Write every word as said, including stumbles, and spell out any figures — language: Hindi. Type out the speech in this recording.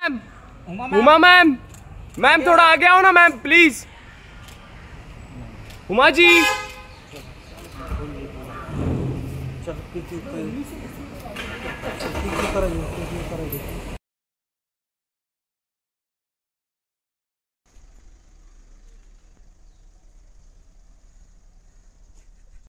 हुमा मैम, मैम थोड़ा आगे आओ ना मैम प्लीज। हुमा जी चल